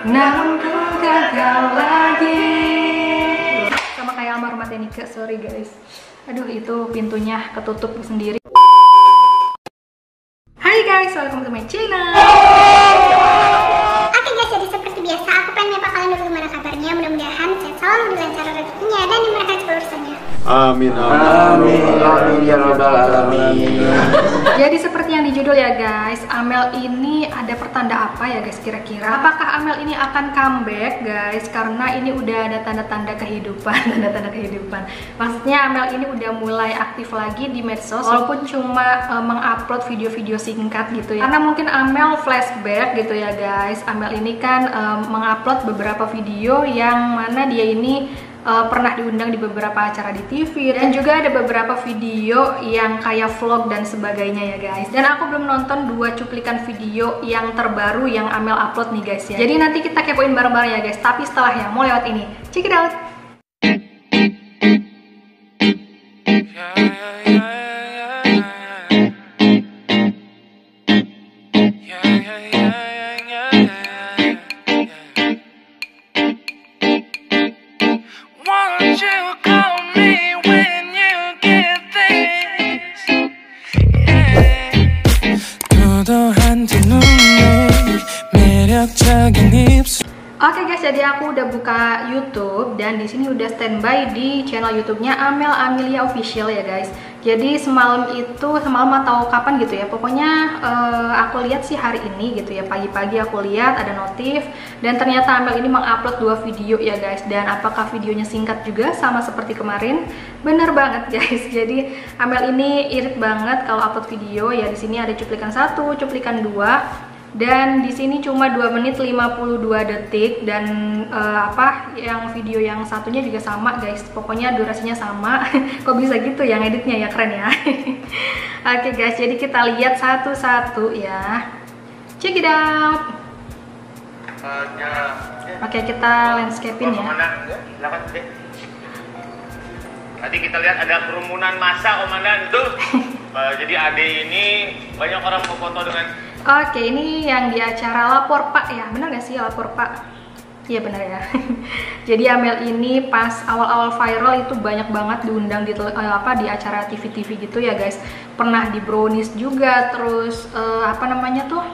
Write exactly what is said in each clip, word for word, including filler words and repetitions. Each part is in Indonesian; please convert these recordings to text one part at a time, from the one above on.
namun ku gagal lagi. Sama kayak almarhumah Tenika, sorry guys. Aduh, itu pintunya ketutup sendiri. Hai guys, welcome to my channel. Oke guys, jadi seperti biasa aku pengen nyapa kalian dulu gimana kabarnya. Mudah-mudahan sehat selalu, dilancarkan rezekinya dan dimurahkan segala urusannya. Amin, amin, amin ya rabbal alamin. Jadi seperti yang di judul ya guys, Amel ini ada pertanda apa ya guys kira-kira? Apakah Amel ini akan comeback guys? Karena ini udah ada tanda-tanda kehidupan, tanda-tanda kehidupan. Maksudnya Amel ini udah mulai aktif lagi di medsos, walaupun cuma uh, mengupload video-video singkat gitu ya. Karena mungkin Amel flashback gitu ya guys. Amel ini kan uh, mengupload beberapa video yang mana dia ini Uh, pernah diundang di beberapa acara di T V, dan juga ada beberapa video yang kayak vlog dan sebagainya ya guys. Dan aku belum nonton dua cuplikan video yang terbaru yang Amel upload nih guys ya. Jadi nanti kita kepoin bareng-bareng ya guys. Tapi setelahnya mau lewat ini, check it out. Oke guys, jadi aku udah buka YouTube dan di sini udah standby di channel YouTube-nya Amel Amelia Official ya guys. Jadi semalam itu, semalam atau kapan gitu ya, pokoknya uh, aku lihat sih hari ini gitu ya, pagi-pagi aku lihat ada notif dan ternyata Amel ini mengupload dua video ya guys. Dan apakah videonya singkat juga sama seperti kemarin? Bener banget guys. Jadi Amel ini irit banget kalau upload video ya. Di sini ada cuplikan satu, cuplikan dua. Dan di sini cuma dua menit lima puluh dua detik dan uh, apa yang video yang satunya juga sama guys. Pokoknya durasinya sama. Kok bisa gitu yang editnya ya, keren ya. Oke guys, jadi kita lihat satu-satu ya. Check it out. Oke, kita landscape-in ya. Tadi kita lihat ada kerumunan massa komandan tuh. uh, jadi Ade ini banyak orang mau foto dengan. Oke, ini yang di acara Lapor Pak ya, benar gak sih Lapor Pak? Iya benar ya. Jadi Amel ini pas awal-awal viral itu banyak banget diundang di uh, apa di acara T V T V gitu ya guys. Pernah di Brownies juga, terus uh, apa namanya tuh?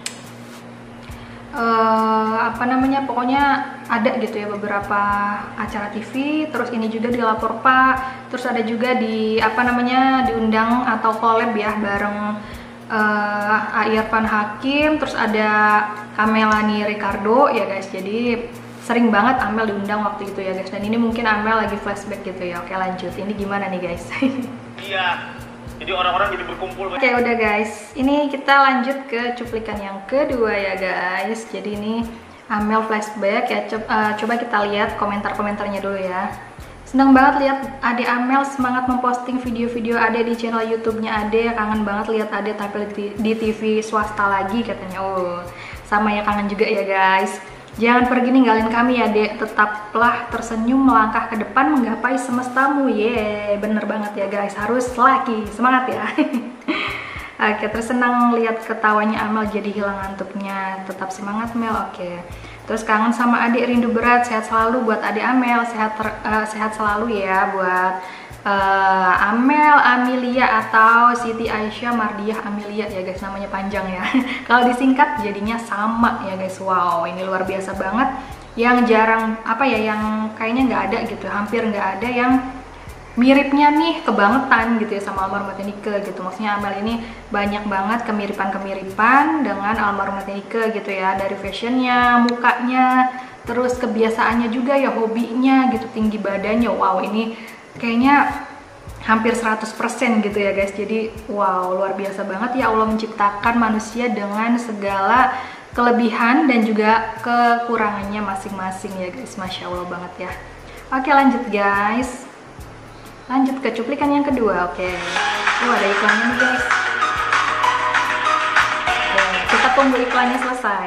Uh, apa namanya? Pokoknya ada gitu ya beberapa acara T V. Terus ini juga di Lapor Pak. Terus ada juga di apa namanya diundang atau collab ya bareng Uh, A Irfan Hakim, terus ada Kamelani Ricardo ya guys. Jadi sering banget Amel diundang waktu itu ya guys. Dan ini mungkin Amel lagi flashback gitu ya. Oke lanjut, ini gimana nih guys? Iya, jadi orang-orang jadi berkumpul. Oke udah guys, ini kita lanjut ke cuplikan yang kedua ya guys. Jadi ini Amel flashback ya. Coba, uh, coba kita lihat komentar-komentarnya dulu ya. Seneng banget lihat Ade Amel semangat memposting video-video Ade di channel YouTube-nya Ade. Kangen banget lihat Ade tampil di, di T V swasta lagi katanya. Oh, sama ya, kangen juga ya guys. Jangan pergi ninggalin kami ya Ade. Tetaplah tersenyum melangkah ke depan menggapai semestamu. Yeay, bener banget ya guys. Harus lagi semangat ya. Oke, terus senang lihat ketawanya Amel jadi hilang ngantuknya. Tetap semangat Mel. Oke. Terus kangen sama adik, rindu berat, sehat selalu buat adik Amel, sehat ter, uh, sehat selalu ya buat uh, Amel Amelia atau Siti Aisyah Mardiah Amelia ya guys, namanya panjang ya. Kalau disingkat jadinya sama ya guys. Wow, ini luar biasa banget. Yang jarang apa ya, yang kayaknya nggak ada gitu, hampir nggak ada yang miripnya nih kebangetan gitu ya sama almarhumah Tenika gitu. Maksudnya Amel ini banyak banget kemiripan-kemiripan dengan almarhumah Tenika gitu ya. Dari fashionnya, mukanya, terus kebiasaannya juga ya, hobinya gitu, tinggi badannya. Wow, ini kayaknya hampir seratus persen gitu ya guys. Jadi wow, luar biasa banget ya Allah menciptakan manusia dengan segala kelebihan dan juga kekurangannya masing-masing ya guys. Masya Allah banget ya. Oke lanjut guys. Lanjut ke cuplikan yang kedua. Oke. Oh, ada iklannya nih guys. Oke, kita tunggu iklannya selesai.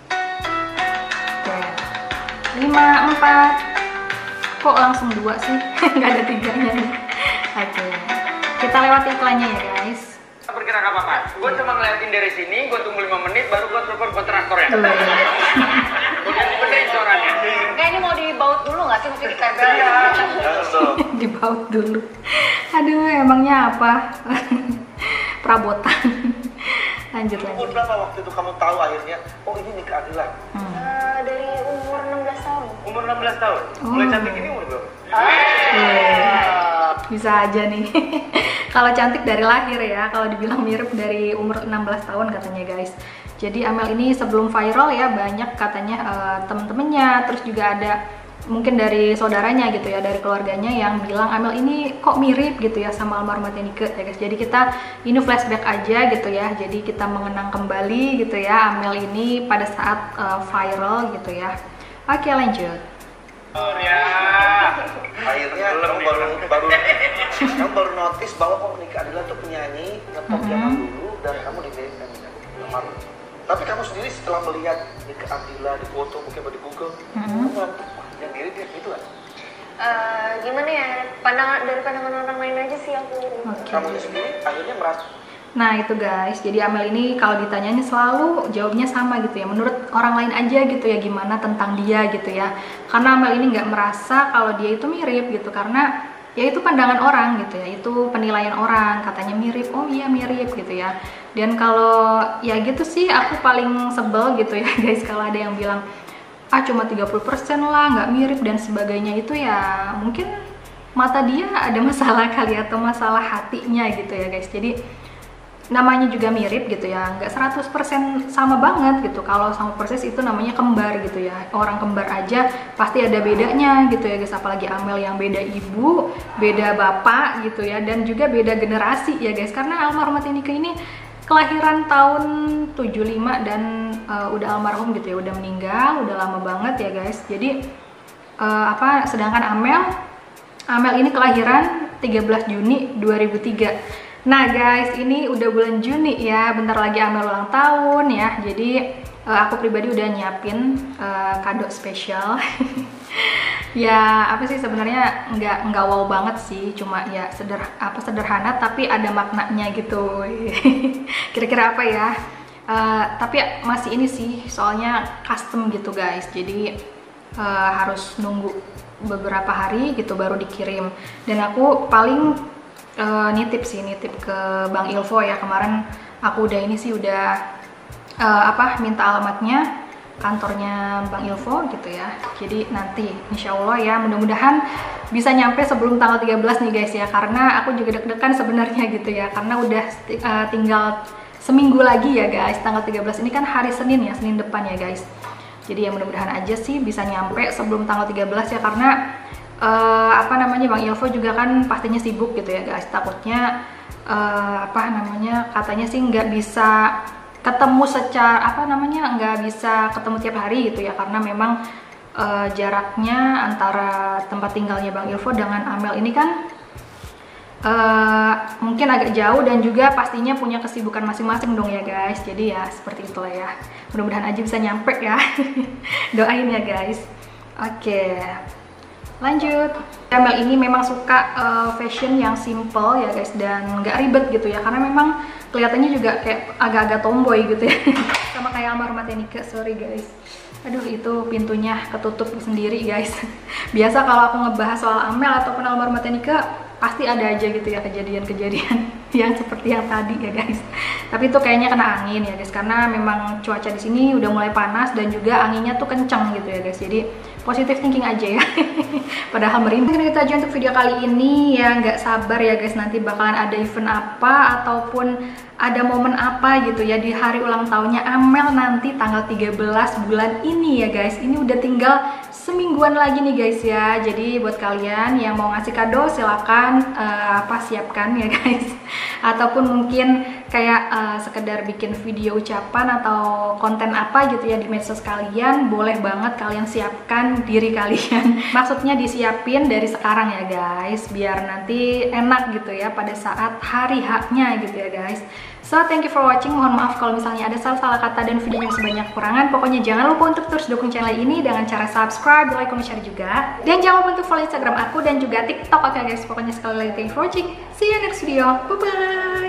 Oke. lima, empat. Kok langsung dua sih? Nggak ada tiganya nih. Oke. Kita lewati iklannya ya guys. Bergerak apa-apa? Gue cuma ngeliatin dari sini, gue tunggu lima menit baru gue telepon kontraktor ya. pasti mesti ditempel ya. Dibaut dulu. Aduh, emangnya apa? Perabotan. Lanjut lagi. Umur berapa waktu itu kamu tahu akhirnya, oh ini nih keadilan? Hmm. Uh, dari umur enam belas tahun. Umur enam belas tahun? Oh. Mulai cantik ini umur berapa? Yeah. Bisa aja nih. Kalau cantik dari lahir ya, kalau dibilang mirip dari umur enam belas tahun katanya guys. Jadi Amel ini sebelum viral ya banyak katanya uh, temen-temennya, terus juga ada mungkin dari saudaranya gitu ya, dari keluarganya yang bilang Amel ini kok mirip gitu ya sama almarhumah Nike ya guys. Jadi kita ini flashback aja gitu ya, jadi kita mengenang kembali gitu ya Amel ini pada saat uh, viral gitu ya. Oke lanjut. Oh ya. Akhirnya kamu baru baru kamu baru notice bahwa oh Nike Ardila tuh penyanyi ngetop Mm-hmm. zaman dulu dan kamu di B M kan. Tapi kamu sendiri setelah melihat Nike Ardila di foto mungkin di Google, Mm-hmm. kamu bilang, wah yang mirip ya gitu kan? Uh, gimana ya, pandangan dari pandangan orang lain aja sih aku. Oke. Kamu sendiri akhirnya merasa Nah itu guys, jadi Amel ini kalau ditanyain selalu jawabnya sama gitu ya, menurut orang lain aja gitu ya, gimana tentang dia gitu ya. Karena Amel ini nggak merasa kalau dia itu mirip gitu, karena ya itu pandangan orang gitu ya, itu penilaian orang, katanya mirip, oh iya mirip gitu ya. Dan kalau ya gitu sih aku paling sebel gitu ya guys, kalau ada yang bilang ah cuma tiga puluh persen lah nggak mirip dan sebagainya, itu ya mungkin mata dia ada masalah kali atau masalah hatinya gitu ya guys. Jadi namanya juga mirip gitu ya, nggak seratus persen sama banget gitu. Kalau sama persis itu namanya kembar gitu ya, orang kembar aja pasti ada bedanya gitu ya guys, apalagi Amel yang beda ibu, beda bapak gitu ya, dan juga beda generasi ya guys, karena almarhumah Nike ini kelahiran tahun tujuh puluh lima dan uh, udah almarhum gitu ya, udah meninggal, udah lama banget ya guys. Jadi uh, apa sedangkan Amel Amel ini kelahiran tiga belas Juni dua ribu tiga. Nah guys, ini udah bulan Juni ya, bentar lagi Amel ulang tahun ya. Jadi uh, aku pribadi udah nyiapin uh, kado spesial. Ya apa sih sebenarnya nggak nggak wow banget sih, cuma ya seder apa sederhana tapi ada maknanya gitu. Kira-kira apa ya? Uh, tapi masih ini sih, soalnya custom gitu guys. Jadi uh, harus nunggu beberapa hari gitu baru dikirim. Dan aku paling Uh, nitip sih, nitip ke Bang Ilvo ya. Kemarin aku udah ini sih udah uh, apa minta alamatnya kantornya Bang Ilvo gitu ya. Jadi nanti insya Allah ya mudah-mudahan bisa nyampe sebelum tanggal tiga belas nih guys ya, karena aku juga deg-degan sebenarnya gitu ya, karena udah uh, tinggal seminggu lagi ya guys. Tanggal tiga belas ini kan hari Senin ya, Senin depan ya guys. Jadi ya mudah-mudahan aja sih bisa nyampe sebelum tanggal tiga belas ya, karena Uh, apa namanya Bang Ilvo juga kan pastinya sibuk gitu ya guys, takutnya uh, apa namanya katanya sih nggak bisa ketemu secara apa namanya nggak bisa ketemu tiap hari gitu ya, karena memang uh, jaraknya antara tempat tinggalnya Bang Ilvo dengan Amel ini kan uh, mungkin agak jauh, dan juga pastinya punya kesibukan masing-masing dong ya guys. Jadi ya seperti itulah ya, mudah-mudahan aja bisa nyampe ya. Doain ya guys. Oke okay. Lanjut, Amel ini memang suka uh, fashion yang simple ya guys, dan nggak ribet gitu ya, karena memang kelihatannya juga kayak agak-agak tomboy gitu ya. Sama kayak almarhumah Nike, sorry guys. Aduh itu pintunya ketutup sendiri guys. Biasa kalau aku ngebahas soal Amel ataupun almarhumah Nike pasti ada aja gitu ya kejadian-kejadian yang seperti yang tadi ya guys. Tapi itu kayaknya kena angin ya guys, karena memang cuaca di sini udah mulai panas dan juga anginnya tuh kencang gitu ya guys. Jadi positive thinking aja ya. Padahal merinding. Mungkin itu aja untuk video kali ini ya, nggak sabar ya guys, nanti bakalan ada event apa ataupun ada momen apa gitu ya di hari ulang tahunnya Amel nanti tanggal tiga belas bulan ini ya guys. Ini udah tinggal semingguan lagi nih guys ya. Jadi buat kalian yang mau ngasih kado silakan uh, apa siapkan ya guys. Ataupun mungkin kayak uh, sekedar bikin video ucapan atau konten apa gitu ya di medsos kalian, boleh banget kalian siapkan diri kalian. Maksudnya disiapin dari sekarang ya guys, biar nanti enak gitu ya pada saat hari haknya gitu ya guys. So thank you for watching, mohon maaf kalau misalnya ada salah-salah kata dan videonya sebanyak kurangan. Pokoknya jangan lupa untuk terus dukung channel ini dengan cara subscribe, like, comment, share juga. Dan jangan lupa untuk follow Instagram aku dan juga TikTok. Oke okay guys, pokoknya sekali lagi thank you for watching. See you next video, bye bye.